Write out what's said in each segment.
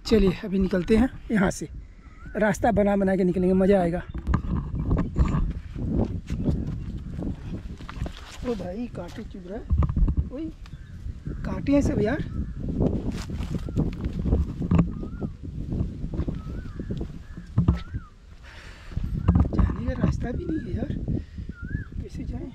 चलिए अभी निकलते हैं यहाँ से, रास्ता बना बना के निकलेंगे, मज़ा आएगा। ओ भाई कांटे चुभ रहा है, वही कांटे हैं सब यार। जाने का रास्ता भी नहीं है यार, कैसे जाएं?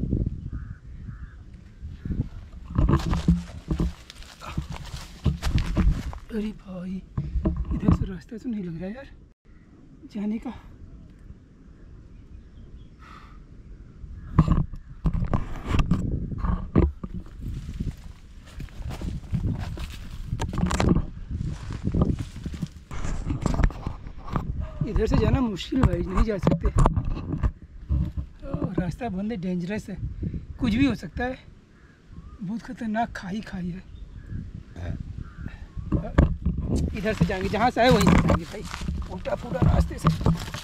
अरे भाई इधर से रास्ता तो नहीं लग रहा यार जाने का। इधर से जाना मुश्किल भाई, नहीं जा सकते, रास्ता बंद है, डेंजरस है, कुछ भी हो सकता है, बहुत खतरनाक खाई है। इधर से जाएंगे, जहाँ से आए वहीं से जाएंगे भाई, उल्टा पूरा रास्ते से।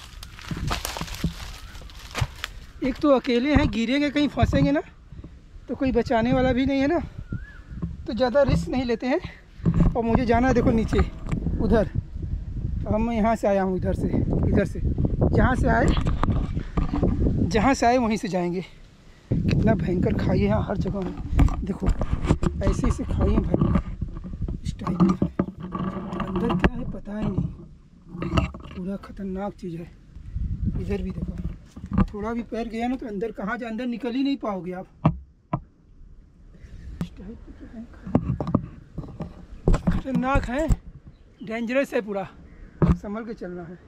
एक तो अकेले हैं, गिरेंगे कहीं फंसेंगे ना तो कोई बचाने वाला भी नहीं है ना, तो ज़्यादा रिस्क नहीं लेते हैं। और मुझे जाना है देखो नीचे उधर, हम यहाँ से आया हूँ, इधर से जहाँ से आए वहीं से जाएंगे। कितना भयंकर खाई है यहाँ हर जगह में, देखो ऐसे खाई है भाई, इस टाइप में। अंदर क्या है पता ही नहीं, पूरा खतरनाक चीज़ है। इधर भी देखो, थोड़ा भी पैर गया ना तो अंदर कहाँ जा, अंदर निकल ही नहीं पाओगे आप। इस टाइप खतरनाक है, डेंजरस है, पूरा संभल के चलना है।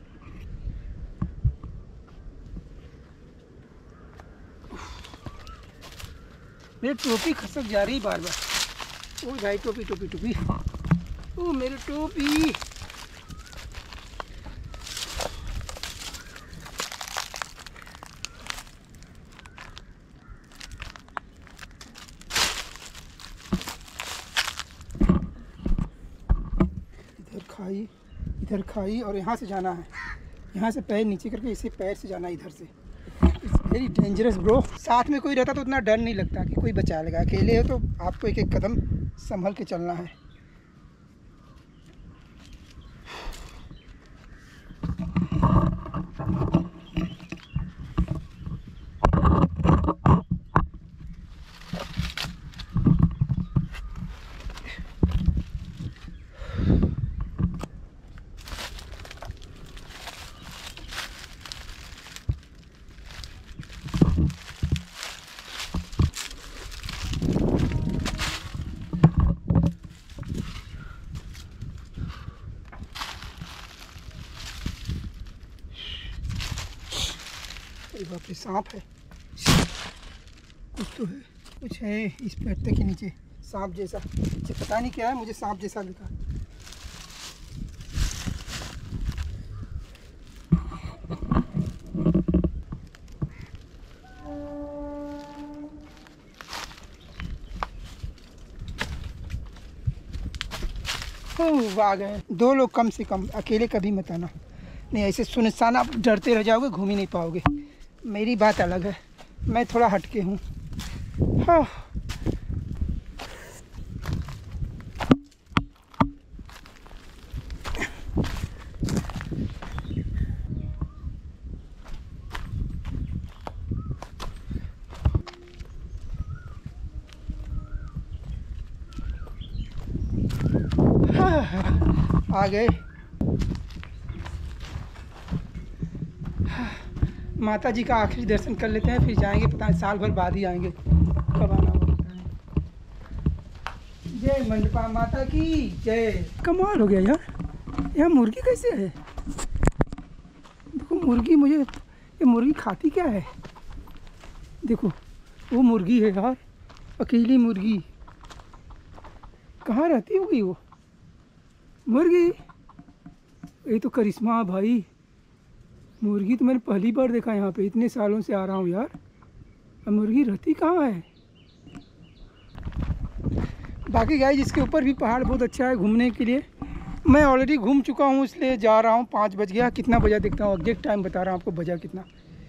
मेरी टोपी खसक जा रही बार बार। ओ भाई टोपी, ओ मेरी टोपी। इधर खाई और यहाँ से जाना है, यहाँ से पैर नीचे करके इसे पैर से जाना है इधर से। It's very dangerous bro. साथ में कोई रहता तो उतना डर नहीं लगता कि कोई बचा लेगा, अकेले हो तो आपको एक एक कदम संभल के चलना है। बाप रे सांप है, कुछ तो है, कुछ है इस पत्ते के नीचे, सांप जैसा, मुझे पता नहीं क्या है, मुझे सांप जैसा दिखा। आ गए 2 लोग कम से कम, अकेले कभी मत आना, नहीं ऐसे सुनसान आप डरते रह जाओगे, घूम ही नहीं पाओगे। मेरी बात अलग है, मैं थोड़ा हटके हूँ। हाँ आ गए। माता जी का आखिरी दर्शन कर लेते हैं, फिर जाएंगे, पता नहीं साल भर बाद ही आएंगे, कब आना होता है। जय मंडपा माता की जय। कमाल हो गया यार, यह मुर्गी कैसे है? देखो मुर्गी, मुझे ये मुर्गी खाती क्या है? देखो वो मुर्गी है यार, अकेली मुर्गी, कहाँ रहती होगी वो मुर्गी? ये तो करिश्मा भाई, मुर्गी तो मैंने पहली बार देखा यहाँ पे, इतने सालों से आ रहा हूँ यार। अब मुर्गी रहती कहाँ है? बाकी गाइस इसके ऊपर भी पहाड़ बहुत अच्छा है घूमने के लिए। मैं ऑलरेडी घूम चुका हूँ, इसलिए जा रहा हूँ। 5 बज गया, कितना बजा देखता हूँ, एग्जैक्ट टाइम बता रहा हूँ आपको, बजा कितना,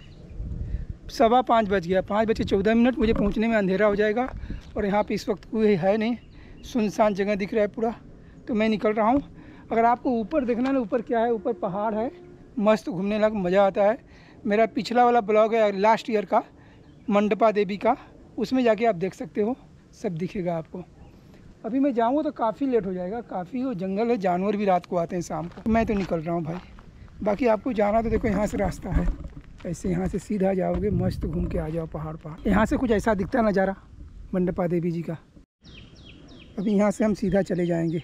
5:15 बज गया। 5:14 मुझे पहुँचने में अंधेरा हो जाएगा। और यहाँ पे इस वक्त कोई है नहीं, सुनसान जगह दिख रहा है पूरा। तो मैं निकल रहा हूँ। अगर आपको ऊपर देखना ना, ऊपर क्या है, ऊपर पहाड़ है, मस्त घूमने लगा, मज़ा आता है। मेरा पिछला वाला ब्लॉग है लास्ट ईयर का, मंडपा देवी का, उसमें जाके आप देख सकते हो, सब दिखेगा आपको। अभी मैं जाऊँगा तो काफ़ी लेट हो जाएगा, काफ़ी वो जंगल है, जानवर भी रात को आते हैं शाम को। मैं तो निकल रहा हूँ भाई। बाकी आपको जाना तो देखो यहाँ से रास्ता है, ऐसे यहाँ से सीधा जाओगे, मस्त घूम के आ जाओ पहाड़। यहाँ से कुछ ऐसा दिखता नज़ारा मंडपा देवी जी का। अभी यहाँ से हम सीधा चले जाएंगे।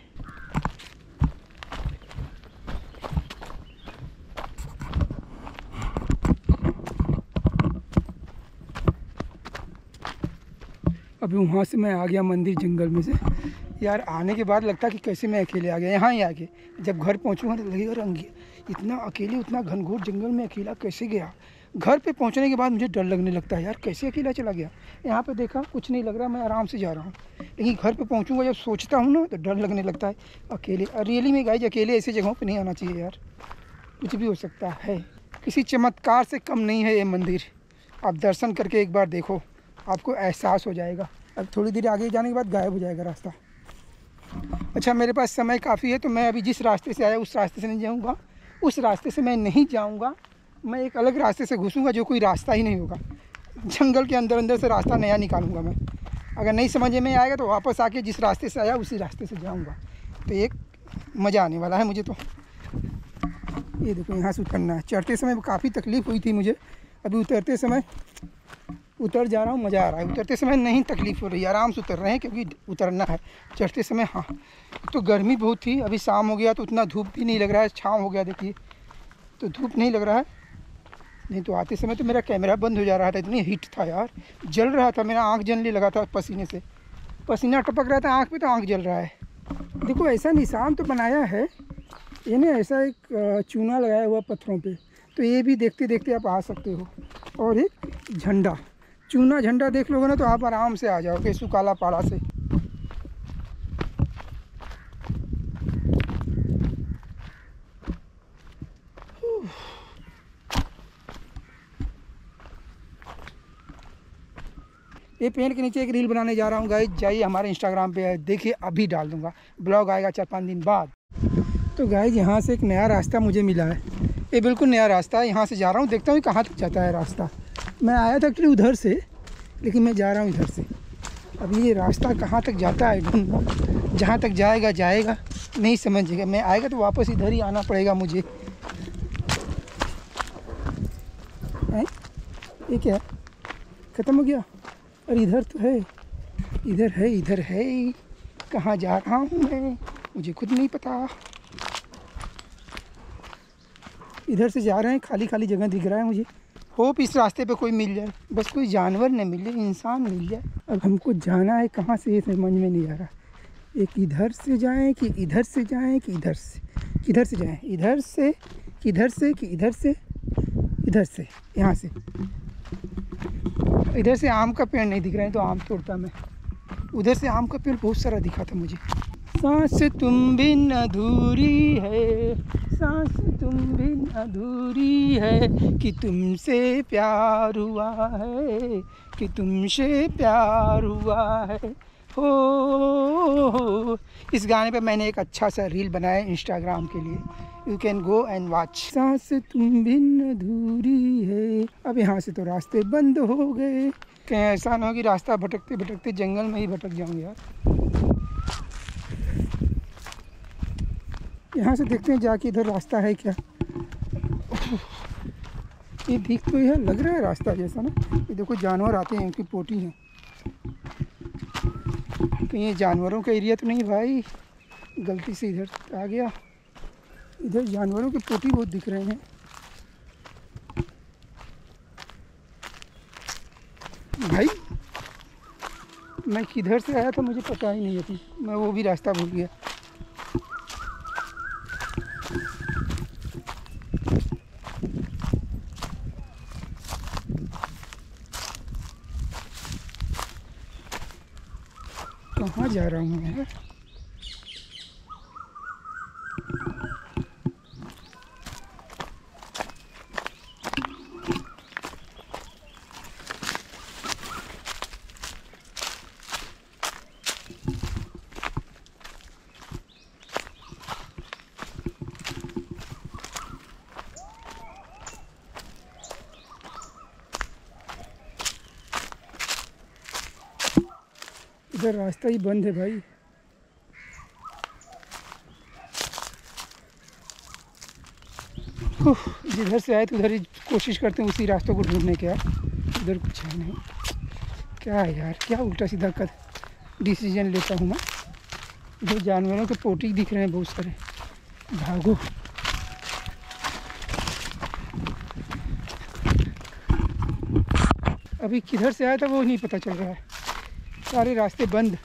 अभी वहाँ से मैं आ गया मंदिर जंगल में से। यार आने के बाद लगता कि कैसे मैं अकेले आ गया। यहाँ ही आके जब घर पहुँचूँगा तो लगेगा रंगी, इतना अकेले, उतना घनघोर जंगल में अकेला कैसे गया। घर पे पहुँचने के बाद मुझे डर लगने लगता है, यार कैसे अकेला चला गया। यहाँ पे देखा कुछ नहीं लग रहा, मैं आराम से जा रहा हूँ, लेकिन घर पे पहुँचूँगा जब सोचता हूँ ना तो डर लगने लगता है अकेले। रियली में गाइस अकेले ऐसी जगहों पर नहीं आना चाहिए यार, कुछ भी हो सकता है। किसी चमत्कार से कम नहीं है ये मंदिर। आप दर्शन करके एक बार देखो, आपको एहसास हो जाएगा। अब थोड़ी देर आगे जाने के बाद गायब हो जाएगा रास्ता। अच्छा मेरे पास समय काफ़ी है, तो मैं अभी जिस रास्ते से आया उस रास्ते से नहीं जाऊंगा, उस रास्ते से मैं नहीं जाऊंगा, मैं एक अलग रास्ते से घुसूंगा जो कोई रास्ता ही नहीं होगा। जंगल के अंदर से रास्ता नया निकालूंगा मैं। अगर नहीं समझ में आएगा तो वापस आके जिस रास्ते से आया उसी रास्ते से जाऊँगा, तो एक मज़ा आने वाला है मुझे तो। ये देखो यहाँ से उतरना है। चढ़ते समय काफ़ी तकलीफ़ हुई थी मुझे, अभी उतरते समय उतर जा रहा हूँ, मज़ा आ रहा है। उतरते समय नहीं तकलीफ़ हो रही है, आराम से उतर रहे हैं क्योंकि उतरना है। चढ़ते समय हाँ तो गर्मी बहुत थी, अभी शाम हो गया तो उतना धूप भी नहीं लग रहा है, छाँव हो गया देखिए, तो धूप नहीं लग रहा है। नहीं तो आते समय तो मेरा कैमरा बंद हो जा रहा था, इतनी हीट था यार, जल रहा था, मेरा आँख जलने लगा था पसीने से, पसीना टपक रहा था आँख पे, तो आँख जल रहा है। देखो ऐसा निशान तो बनाया है, ये ना ऐसा एक चूना लगाया हुआ पत्थरों पे, तो ये भी देखते देखते आप आ सकते हो। और एक झंडा, चूना झंडा देख लोगे ना तो आप आराम से आ जाओगे सुकाला पाड़ा से। ये पेड़ के नीचे एक रील बनाने जा रहा हूँ गाइस, जाइए हमारे इंस्टाग्राम पे देखिए, अभी डाल दूँगा, ब्लॉग आएगा 4-5 दिन बाद। तो गाइस यहाँ से एक नया रास्ता मुझे मिला है, ये बिल्कुल नया रास्ता है, यहाँ से जा रहा हूँ, देखता हूँ कहाँ तक जाता है रास्ता। मैं आया था एक्चुअली उधर से, लेकिन मैं जा रहा हूँ इधर से। अब ये रास्ता कहाँ तक जाता है, जहाँ तक जाएगा जाएगा, नहीं समझेगा, मैं आएगा तो वापस इधर ही आना पड़ेगा मुझे। ये क्या ख़त्म हो गया? और इधर तो है, इधर है, कहाँ जा रहा हूँ मैं, मुझे खुद नहीं पता। इधर से जा रहे हैं, खाली खाली जगह दिख रहा है मुझे। होप इस रास्ते पे कोई मिल जाए, बस कोई जानवर न मिले, इंसान मिल जाए। अब हमको जाना है कहाँ से, ये समझ में नहीं आ रहा, एक इधर से जाएं कि इधर से जाएं कि इधर से, किधर से जाएं, इधर से कि इधर से कि इधर से, इधर से, यहाँ से। इधर से आम का पेड़ नहीं दिख रहा है तो आम तोड़ता मैं, उधर से आम का पेड़ बहुत सारा दिखा था मुझे। सांस तुम बिन अधूरी है, सांस तुम बिन अधूरी है, कि तुमसे प्यार हुआ है, कि तुमसे प्यार हुआ है। हो इस गाने पे मैंने एक अच्छा सा रील बनाया इंस्टाग्राम के लिए, you can go and watch. सांस तुम बिन अधूरी है। अब यहाँ से तो रास्ते बंद हो गए, कहीं ऐसा ना हो कि रास्ता भटकते भटकते जंगल में ही भटक जाऊँ यार। यहाँ से देखते हैं जाके इधर रास्ता है क्या। ये दिख तो यह लग रहा है रास्ता जैसा ना, ये देखो जानवर आते हैं, उनकी पोटी है, कहीं ये जानवरों का एरिया तो नहीं भाई, गलती से इधर आ गया। इधर जानवरों के पोटी बहुत दिख रहे हैं भाई। मैं किधर से आया था मुझे पता ही नहीं है, मैं वो भी रास्ता भूल गया। कहाँ जा रहा हूँ मैं? इधर रास्ता ही बंद है भाई। जिधर से आए तो उधर ही कोशिश करते हैं उसी रास्तों को ढूंढने के। उधर कुछ है नहीं। क्या है यार, क्या उल्टा सीधा कर डिसीजन लेता हूँ मैं। इधर जानवरों के पोटी दिख रहे हैं बहुत सारे। भागो। अभी किधर से आया था वो नहीं पता चल रहा है, सारे रास्ते बंद।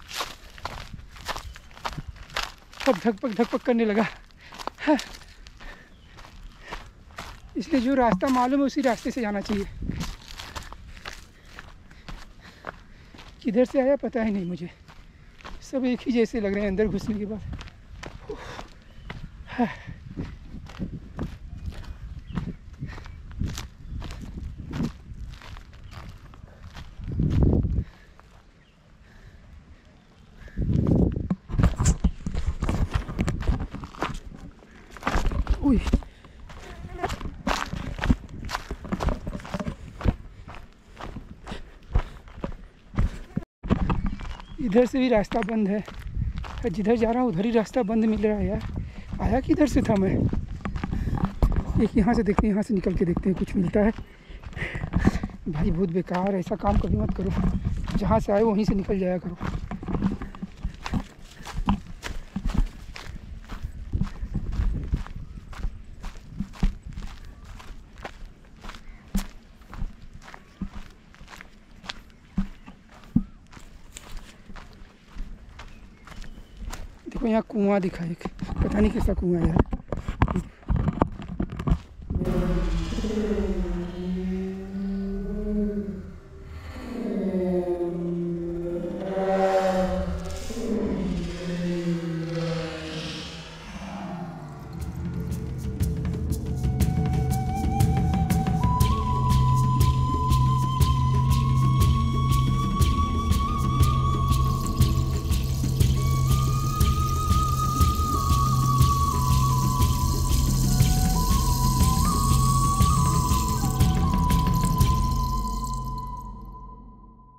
सब धक पक करने लगा। हाँ। इसलिए जो रास्ता मालूम है उसी रास्ते से जाना चाहिए। किधर से आया पता ही नहीं मुझे, सब एक ही जैसे लग रहे हैं अंदर घुसने के बाद। हाँ। उई। इधर से भी रास्ता बंद है। जिधर जा रहा हूँ उधर ही रास्ता बंद मिल रहा है यार। आया किधर से था मैं। एक यहाँ से देखते हैं, यहाँ से निकल के देखते हैं कुछ मिलता है। भाई बहुत बेकार, ऐसा काम कभी मत करो। जहाँ से आए वहीं से निकल जाया करो। देखो यहाँ कुआं दिखा एक, पता नहीं कैसा कुआं है यार।